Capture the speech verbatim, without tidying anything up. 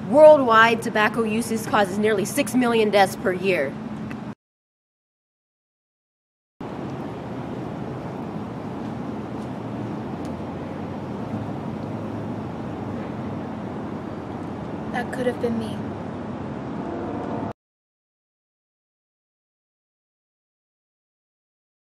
Worldwide, tobacco usage causes nearly six million deaths per year. That could have been me.